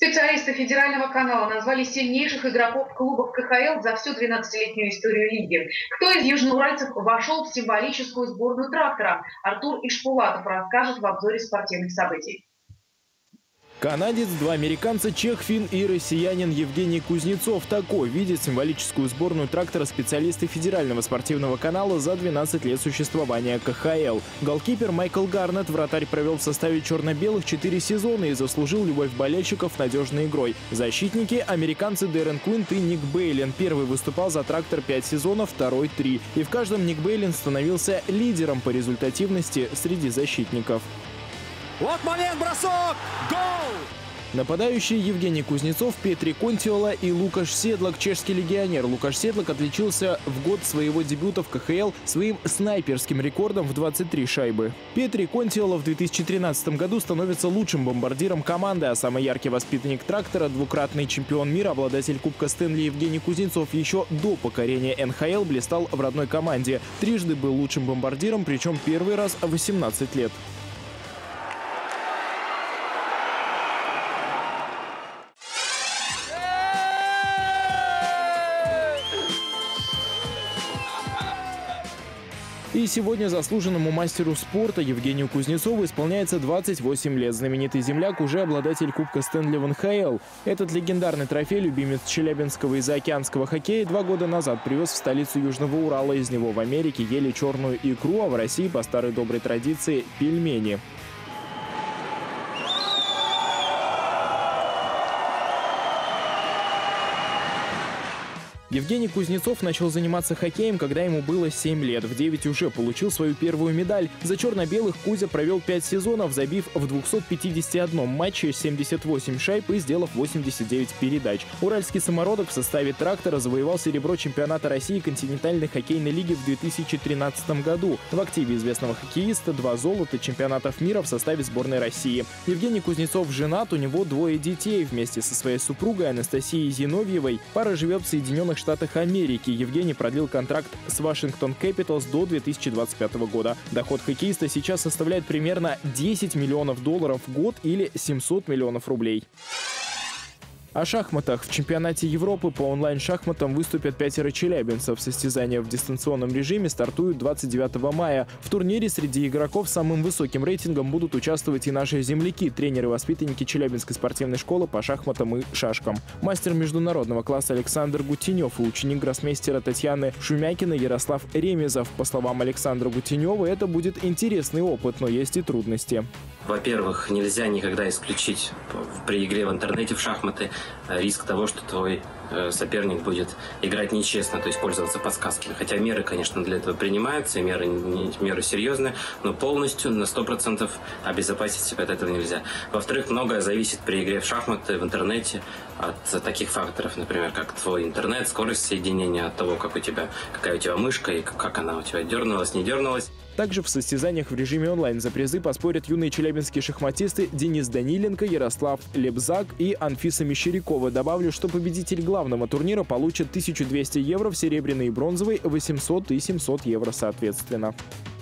Специалисты федерального канала назвали сильнейших игроков клубов КХЛ за всю 12-летнюю историю лиги. Кто из южноуральцев вошел в символическую сборную трактора? Артур Ишпулатов расскажет в обзоре спортивных событий. Канадец, два американца, чех, финн и россиянин Евгений Кузнецов. Такой видит символическую сборную трактора специалисты федерального спортивного канала за 12 лет существования КХЛ. Голкипер Майкл Гарнетт, вратарь, провел в составе черно-белых 4 сезона и заслужил любовь болельщиков надежной игрой. Защитники – американцы Дэрен Квинт и Ник Бейлин. Первый выступал за трактор 5 сезонов, второй – 3. И в каждом Ник Бейлин становился лидером по результативности среди защитников. Вот момент, бросок! Гол! Нападающие Евгений Кузнецов, Петри Контиола и Лукаш Седлак, чешский легионер. Лукаш Седлак отличился в год своего дебюта в КХЛ своим снайперским рекордом в 23 шайбы. Петри Контиола в 2013 году становится лучшим бомбардиром команды, а самый яркий воспитанник трактора, двукратный чемпион мира, обладатель Кубка Стэнли Евгений Кузнецов еще до покорения НХЛ блистал в родной команде. Трижды был лучшим бомбардиром, причем первый раз в 18 лет. И сегодня заслуженному мастеру спорта Евгению Кузнецову исполняется 28 лет. Знаменитый земляк уже обладатель Кубка Стэнли в НХЛ. Этот легендарный трофей любимец челябинского и заокеанского хоккея 2 года назад привез в столицу Южного Урала. Из него в Америке ели черную икру, а в России по старой доброй традиции пельмени. Евгений Кузнецов начал заниматься хоккеем, когда ему было 7 лет. В 9 уже получил свою первую медаль. За черно-белых Кузя провел 5 сезонов, забив в 251 матче 78 шайб и сделав 89 передач. Уральский самородок в составе трактора завоевал серебро чемпионата России континентальной хоккейной лиги в 2013 году. В активе известного хоккеиста 2 золота чемпионатов мира в составе сборной России. Евгений Кузнецов женат, у него 2 детей. Вместе со своей супругой Анастасией Зиновьевой пара живет в Соединенных Штатах Америки. Евгений продлил контракт с Вашингтон Кэпиталс до 2025 года. Доход хоккеиста сейчас составляет примерно 10 миллионов долларов в год или 700 миллионов рублей. О шахматах. В чемпионате Европы по онлайн-шахматам выступят 5 челябинцев. Состязания в дистанционном режиме стартуют 29 мая. В турнире среди игроков с самым высоким рейтингом будут участвовать и наши земляки, тренеры-воспитанники Челябинской спортивной школы по шахматам и шашкам. Мастер международного класса Александр Гутенев и ученик гроссмейстера Татьяны Шумякиной Ярослав Ремезов. По словам Александра Гутенева, это будет интересный опыт, но есть и трудности. Во-первых, нельзя никогда исключить при игре в интернете в шахматы риск того, что твой соперник будет играть нечестно, то есть пользоваться подсказками. Хотя меры, конечно, для этого принимаются, и меры серьезные, но полностью на 100% обезопасить себя от этого нельзя. Во-вторых, многое зависит при игре в шахматы в интернете от таких факторов, например, как твой интернет, скорость соединения, от того, какая у тебя мышка и как она у тебя дернулась, не дернулась. Также в состязаниях в режиме онлайн за призы поспорят юные челябинские шахматисты Денис Даниленко, Ярослав Лебзак и Анфиса Мещерякова. Добавлю, что победитель главного турнира получит 1200 евро в серебряной и бронзовой, 800 и 700 евро соответственно.